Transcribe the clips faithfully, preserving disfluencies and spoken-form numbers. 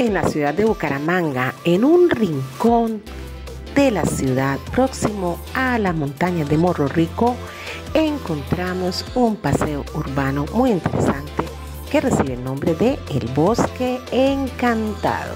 en la ciudad de Bucaramanga, en un rincón de la ciudad próximo a las montañas de Morro Rico, encontramos un paseo urbano muy interesante que recibe el nombre de El Bosque Encantado.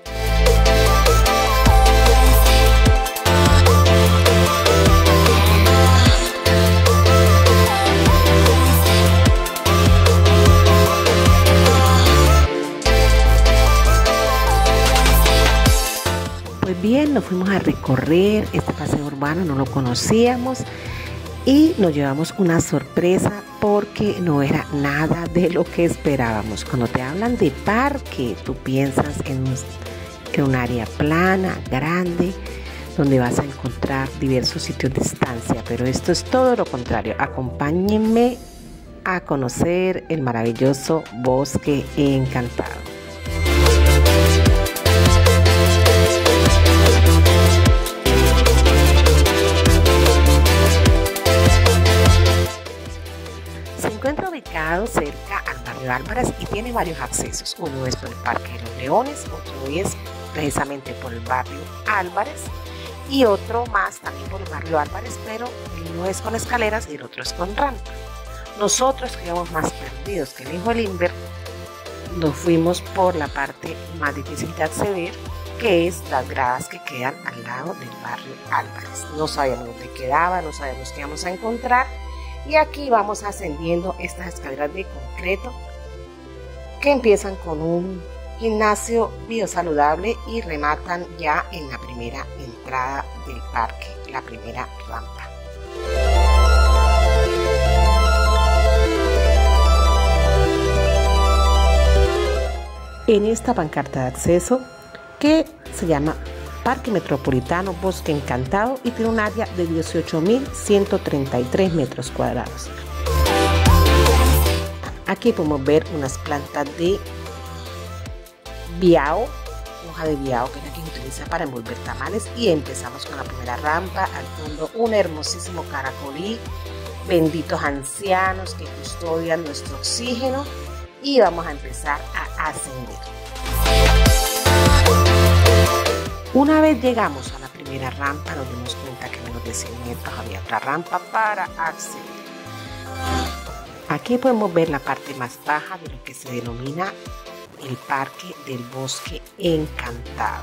Pues bien, nos fuimos a recorrer este paseo urbano, no lo conocíamos y nos llevamos una sorpresa porque no era nada de lo que esperábamos. Cuando te hablan de parque, tú piensas en un, en un área plana, grande, donde vas a encontrar diversos sitios de estancia, pero esto es todo lo contrario. Acompáñenme a conocer el maravilloso Bosque Encantado. Se encuentra ubicado cerca al barrio Álvarez y tiene varios accesos. Uno es por el Parque de los Leones, otro es precisamente por el barrio Álvarez y otro más también por el barrio Álvarez, pero uno es con escaleras y el otro es con rampa. Nosotros que íbamos más perdidos que el hijo del Inver, nos fuimos por la parte más difícil de acceder, que es las gradas que quedan al lado del barrio Álvarez. No sabíamos dónde quedaba, no sabíamos qué íbamos a encontrar. Y aquí vamos ascendiendo estas escaleras de concreto que empiezan con un gimnasio biosaludable y rematan ya en la primera entrada del parque, la primera rampa. En esta pancarta de acceso que se llama Parque Metropolitano Bosque Encantado y tiene un área de dieciocho mil ciento treinta y tres metros cuadrados. Aquí podemos ver unas plantas de biao, hoja de biao que es la que se utiliza para envolver tamales, y empezamos con la primera rampa. Al fondo un hermosísimo caracolí, benditos ancianos que custodian nuestro oxígeno, y vamos a empezar a ascender. Una vez llegamos a la primera rampa, nos dimos cuenta que a menos de cien metros había otra rampa para acceder. Aquí podemos ver la parte más baja de lo que se denomina el Parque del Bosque Encantado.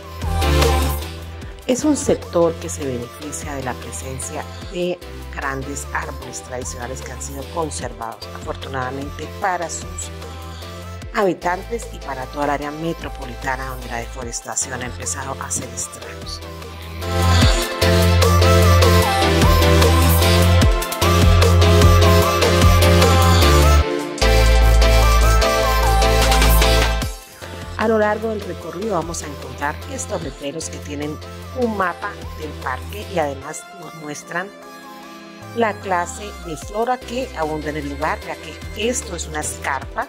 Es un sector que se beneficia de la presencia de grandes árboles tradicionales que han sido conservados, afortunadamente para sus habitantes y para toda el área metropolitana, donde la deforestación ha empezado a hacer estragos. A lo largo del recorrido vamos a encontrar estos letreros que tienen un mapa del parque y además nos muestran la clase de flora que abunda en el lugar, ya que esto es una escarpa,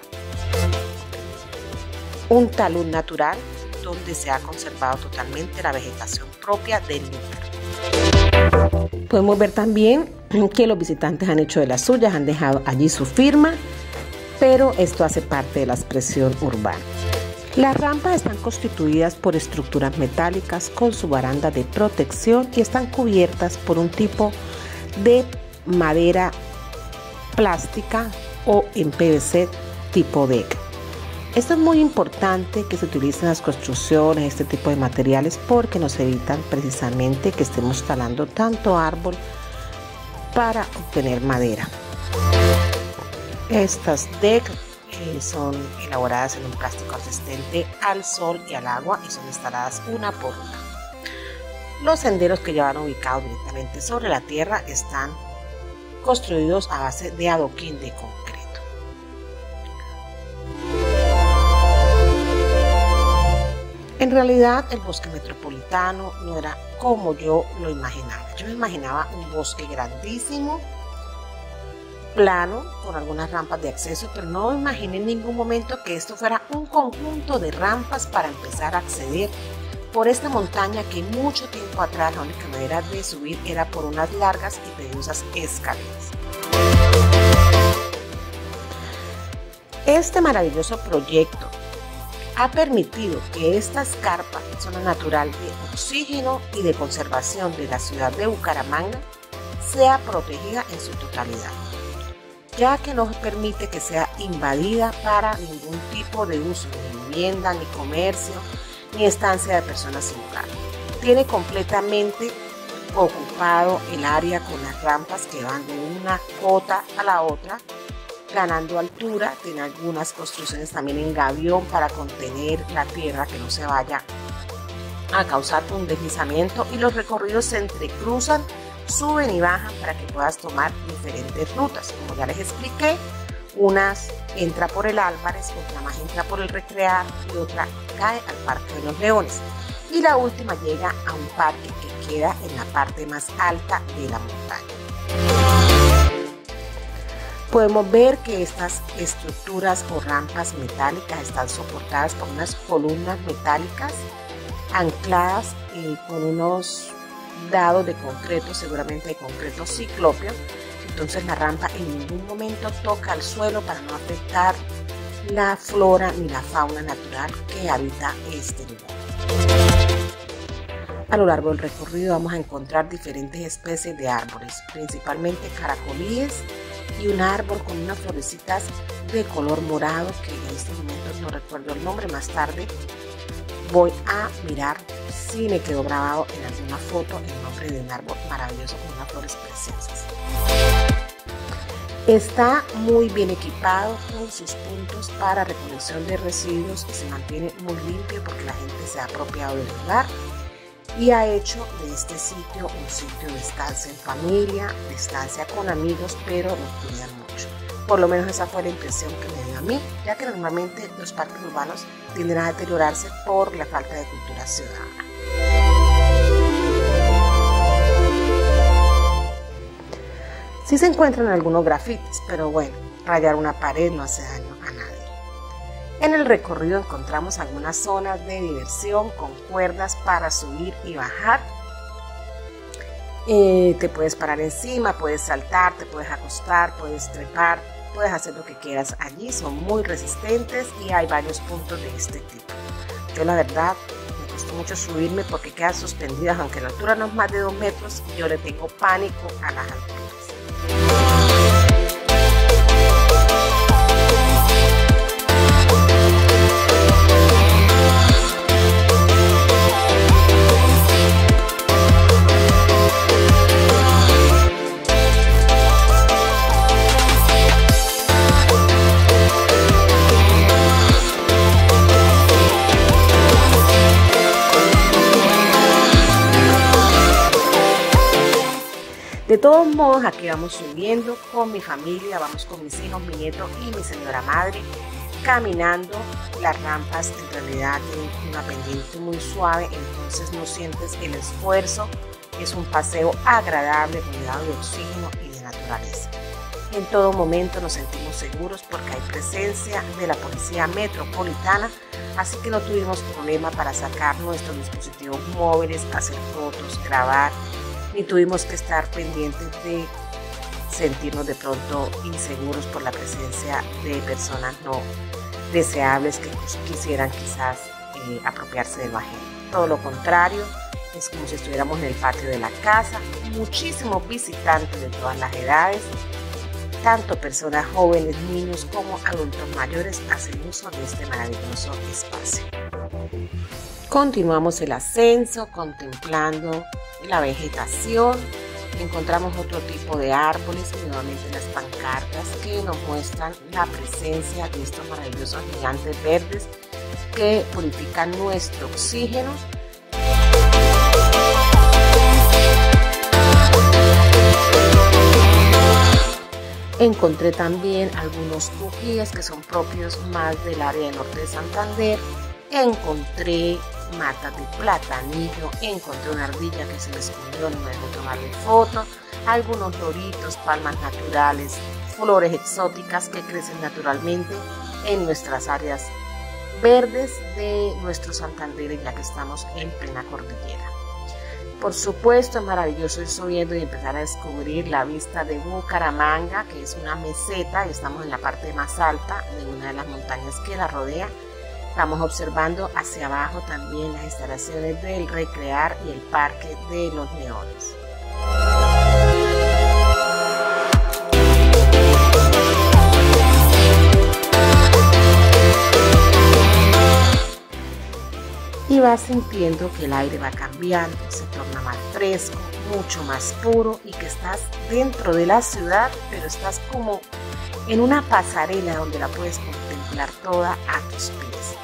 un talud natural donde se ha conservado totalmente la vegetación propia del lugar. Podemos ver también que los visitantes han hecho de las suyas, han dejado allí su firma, pero esto hace parte de la expresión urbana. Las rampas están constituidas por estructuras metálicas con su baranda de protección y están cubiertas por un tipo de madera plástica o en P V C tipo deck. Esto es muy importante que se utilicen en las construcciones, este tipo de materiales, porque nos evitan precisamente que estemos talando tanto árbol para obtener madera. Estas deck eh, son elaboradas en un plástico resistente al sol y al agua y son instaladas una por una. Los senderos que ya van ubicados directamente sobre la tierra están construidos a base de adoquín de concreto. En realidad el bosque metropolitano no era como yo lo imaginaba. Yo me imaginaba un bosque grandísimo, plano, con algunas rampas de acceso, pero no me imaginé en ningún momento que esto fuera un conjunto de rampas para empezar a acceder por esta montaña que mucho tiempo atrás la única manera de subir era por unas largas y peligrosas escaleras. Este maravilloso proyecto ha permitido que esta escarpa, zona natural de oxígeno y de conservación de la ciudad de Bucaramanga, sea protegida en su totalidad, ya que no permite que sea invadida para ningún tipo de uso, ni vivienda, ni comercio, ni estancia de personas sin hogar. Tiene completamente ocupado el área con las rampas que van de una cota a la otra, ganando altura. Tiene algunas construcciones también en gavión para contener la tierra, que no se vaya a causar un deslizamiento, y los recorridos se entrecruzan, suben y bajan para que puedas tomar diferentes rutas. Como ya les expliqué, unas entra por el Álvarez, otra más entra por el Recrear y otra cae al Parque de los Leones. Y la última llega a un parque que queda en la parte más alta de la montaña. Podemos ver que estas estructuras o rampas metálicas están soportadas por unas columnas metálicas ancladas eh, con unos dados de concreto, seguramente de concreto ciclópeo. Entonces la rampa en ningún momento toca el suelo para no afectar la flora ni la fauna natural que habita este lugar. A lo largo del recorrido vamos a encontrar diferentes especies de árboles, principalmente caracolíes y un árbol con unas florecitas de color morado que en este momento no recuerdo el nombre. Más tarde voy a mirar si me quedó grabado en alguna foto el nombre de un árbol maravilloso con unas flores preciosas. Está muy bien equipado con sus puntos para recolección de residuos y se mantiene muy limpio porque la gente se ha apropiado del lugar y ha hecho de este sitio un sitio de estancia en familia, de estancia con amigos, pero lo cuidan mucho. Por lo menos esa fue la impresión que me dio a mí, ya que normalmente los parques urbanos tienden a deteriorarse por la falta de cultura ciudadana. Sí se encuentran algunos grafitis, pero bueno, rayar una pared no hace daño a nadie. En el recorrido encontramos algunas zonas de diversión con cuerdas para subir y bajar. Eh, te puedes parar encima, puedes saltar, te puedes acostar, puedes trepar, puedes hacer lo que quieras allí. Son muy resistentes y hay varios puntos de este tipo. Yo la verdad me costó mucho subirme porque quedan suspendidas, aunque la altura no es más de dos metros, yo le tengo pánico a las alturas. De todos modos, aquí vamos subiendo con mi familia, vamos con mis hijos, mi nieto y mi señora madre, caminando. Las rampas en realidad tienen una pendiente muy suave, entonces no sientes el esfuerzo. Es un paseo agradable, rodeado de oxígeno y de naturaleza. En todo momento nos sentimos seguros porque hay presencia de la Policía Metropolitana, así que no tuvimos problema para sacar nuestros dispositivos móviles, hacer fotos, grabar, ni tuvimos que estar pendientes de sentirnos de pronto inseguros por la presencia de personas no deseables que quisieran quizás eh, apropiarse del ajeno. Todo lo contrario, es como si estuviéramos en el patio de la casa. Muchísimos visitantes de todas las edades, tanto personas jóvenes, niños como adultos mayores, hacen uso de este maravilloso espacio. Continuamos el ascenso contemplando la vegetación. Encontramos otro tipo de árboles y nuevamente las pancartas que nos muestran la presencia de estos maravillosos gigantes verdes que purifican nuestro oxígeno. Encontré también algunos cujíes que son propios más del área de norte de Santander. Encontré matas de platanillo, encontré una ardilla que se me escondió, no me dejó tomarle foto, algunos doritos, palmas naturales, flores exóticas que crecen naturalmente en nuestras áreas verdes de nuestro Santander, ya que estamos en plena cordillera. Por supuesto, es maravilloso ir subiendo y empezar a descubrir la vista de Bucaramanga, que es una meseta y estamos en la parte más alta de una de las montañas que la rodea. Estamos observando hacia abajo también las instalaciones del Recrear y el Parque de los Leones. Y vas sintiendo que el aire va cambiando, se torna más fresco, mucho más puro y que estás dentro de la ciudad, pero estás como en una pasarela donde la puedes contemplar toda a tus pies.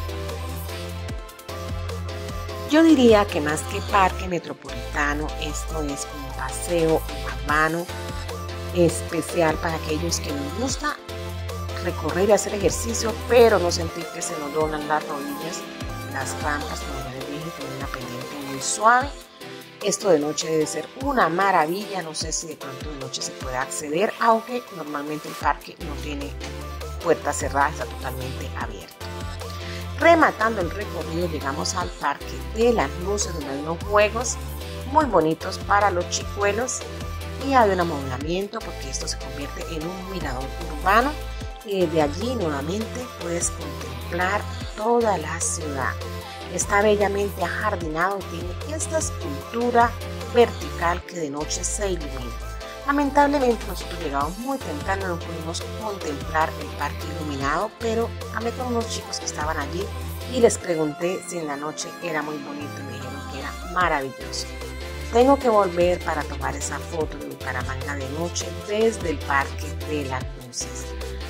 Yo diría que más que parque metropolitano, esto es un paseo urbano especial para aquellos que les gusta recorrer y hacer ejercicio, pero no sentir que se nos doblan las rodillas. Las rampas, como ya les dije, tienen una pendiente muy suave. Esto de noche debe ser una maravilla. No sé si de pronto de noche se puede acceder, aunque normalmente el parque no tiene puertas cerradas, está totalmente abierto. Rematando el recorrido, llegamos al Parque de las Luces, donde hay unos juegos muy bonitos para los chicuelos y hay un amoblamiento porque esto se convierte en un mirador urbano. Y desde allí nuevamente puedes contemplar toda la ciudad. Está bellamente ajardinado y tiene esta escultura vertical que de noche se ilumina. Lamentablemente nosotros llegamos muy temprano, no pudimos contemplar el parque iluminado, pero hablé con unos chicos que estaban allí y les pregunté si en la noche era muy bonito y me dijeron que era maravilloso. Tengo que volver para tomar esa foto de Bucaramanga de noche desde el Parque de las Luces.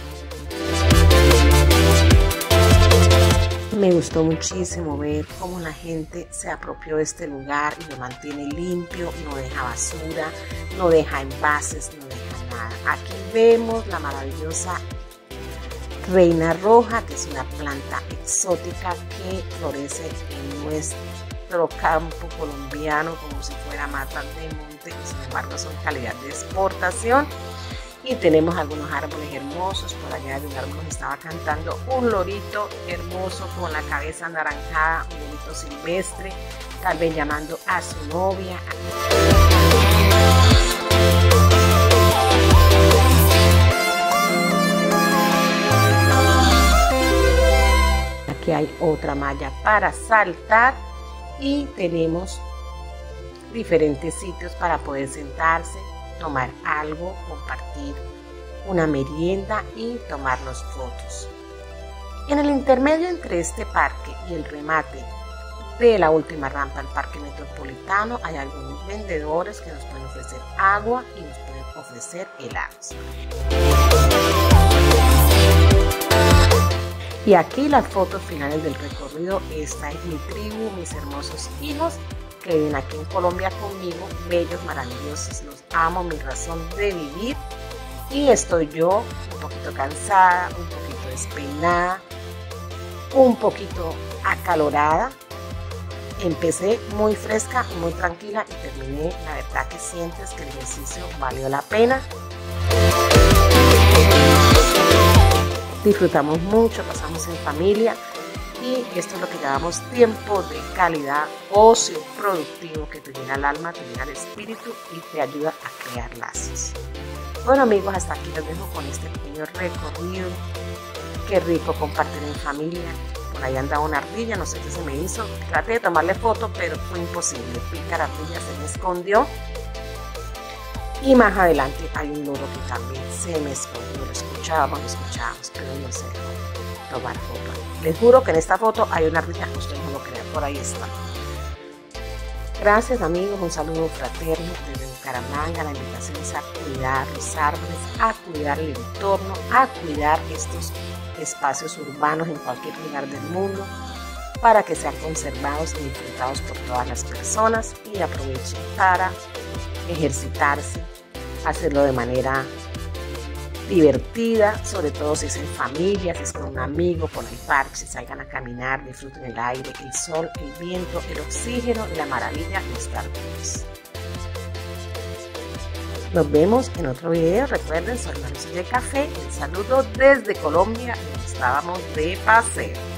Me gustó muchísimo ver cómo la gente se apropió de este lugar y lo mantiene limpio, no deja basura, no deja envases, no deja nada. Aquí vemos la maravillosa reina roja, que es una planta exótica que florece en nuestro campo colombiano como si fuera matas de monte, y sin embargo son calidad de exportación. Y tenemos algunos árboles hermosos. Por allá de un árbol estaba cantando un lorito hermoso con la cabeza anaranjada, un lorito silvestre, tal vez llamando a su novia. Aquí hay otra malla para saltar y tenemos diferentes sitios para poder sentarse, tomar algo, compartir una merienda y tomarnos fotos. En el intermedio entre este parque y el remate de la última rampa al Parque Metropolitano hay algunos vendedores que nos pueden ofrecer agua y nos pueden ofrecer helados. Y aquí las fotos finales del recorrido. Esta es mi tribu, mis hermosos hijos que viven aquí en Colombia conmigo, bellos, maravillosos, los amo, mi razón de vivir. Y estoy yo un poquito cansada, un poquito despeinada, un poquito acalorada. Empecé muy fresca y muy tranquila y terminé, la verdad que sientes que el ejercicio valió la pena. Disfrutamos mucho, pasamos en familia. Y esto es lo que llamamos tiempo de calidad, ocio productivo que te llena el alma, te llena el espíritu y te ayuda a crear lazos. Bueno amigos, hasta aquí los dejo con este pequeño recorrido. Qué rico compartir en familia. Por ahí andaba una ardilla, no sé qué se me hizo. Traté de tomarle foto, pero fue imposible. Pícara ardilla se me escondió. Y más adelante hay un loro que también se me escondió. Lo escuchábamos, lo escuchábamos, pero no sé tomar foto. Les juro que en esta foto hay una ardilla, ustedes no lo crean, por ahí está. Gracias amigos, un saludo fraterno desde Bucaramanga. La invitación es a cuidar los árboles, a cuidar el entorno, a cuidar estos espacios urbanos en cualquier lugar del mundo para que sean conservados y disfrutados por todas las personas y aprovechen para ejercitarse, hacerlo de manera divertida, sobre todo si es en familia, si es con un amigo, con el parche, salgan a caminar, disfruten el aire, el sol, el viento, el oxígeno y la maravilla de estar vivos. Nos vemos en otro video. Recuerden, soy Marisol de Café, un saludo desde Colombia y estábamos de paseo.